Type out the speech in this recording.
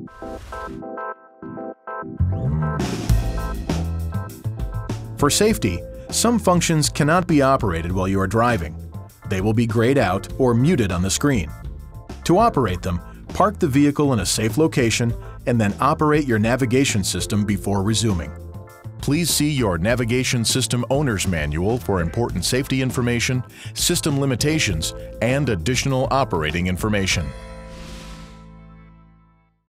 For safety, some functions cannot be operated while you are driving. They will be grayed out or muted on the screen. To operate them, park the vehicle in a safe location and then operate your navigation system before resuming. Please see your Navigation System Owner's Manual for important safety information, system limitations, and additional operating information.